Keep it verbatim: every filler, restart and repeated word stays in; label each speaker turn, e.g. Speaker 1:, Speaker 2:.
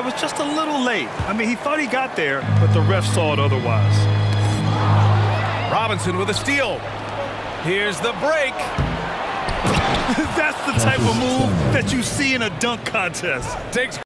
Speaker 1: was just a little late. I mean, he thought he got there, but the ref saw it otherwise.
Speaker 2: Robinson with a steal. Here's the break.
Speaker 1: That's the type of move that you see in a dunk contest.
Speaker 2: Takes